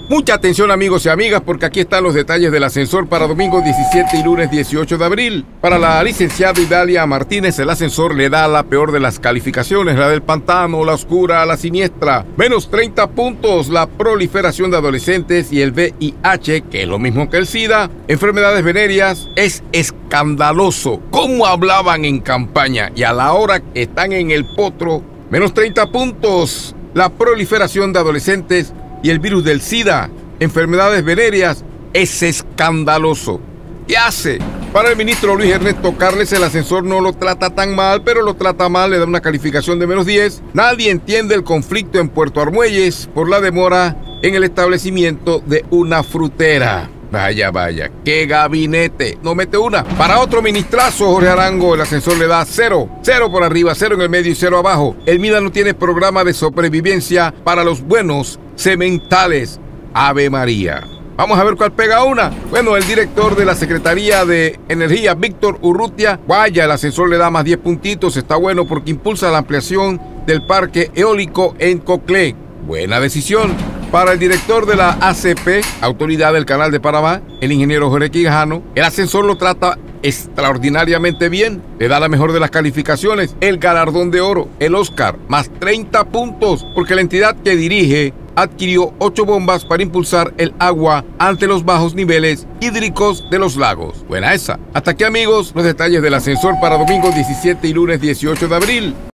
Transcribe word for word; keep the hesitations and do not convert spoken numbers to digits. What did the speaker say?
Mucha atención amigos y amigas porque aquí están los detalles del ascensor para domingo diecisiete y lunes dieciocho de abril. Para la licenciada Idalia Martínez el ascensor le da la peor de las calificaciones, la del pantano, la oscura, la siniestra. Menos treinta puntos, la proliferación de adolescentes y el V I H, que es lo mismo que el SIDA. Enfermedades venéreas, es escandaloso cómo hablaban en campaña y a la hora que están en el potro. Menos treinta puntos, la proliferación de adolescentes y el virus del SIDA, enfermedades venéreas, es escandaloso. ¿Qué hace? Para el ministro Luis Ernesto Carles, el ascensor no lo trata tan mal, pero lo trata mal, le da una calificación de menos diez. Nadie entiende el conflicto en Puerto Armuelles por la demora en el establecimiento de una frutera. Vaya, vaya, qué gabinete. No mete una. Para otro ministrazo, Jorge Arango, el ascensor le da cero. Cero por arriba, cero en el medio y cero abajo. El MIDA no tiene programa de sobrevivencia para los buenos sementales. Ave María. Vamos a ver cuál pega una. Bueno, el director de la Secretaría de Energía, Víctor Urrutia, vaya, el ascensor le da más diez puntitos. Está bueno porque impulsa la ampliación del parque eólico en Coclé. Buena decisión. Para el director de la A C P, Autoridad del Canal de Panamá, el ingeniero Jorge Quijano, el ascensor lo trata extraordinariamente bien. Le da la mejor de las calificaciones, el galardón de oro, el Oscar, más treinta puntos, porque la entidad que dirige adquirió ocho bombas para impulsar el agua ante los bajos niveles hídricos de los lagos. Buena esa. Hasta aquí amigos, los detalles del ascensor para domingo diecisiete y lunes dieciocho de abril.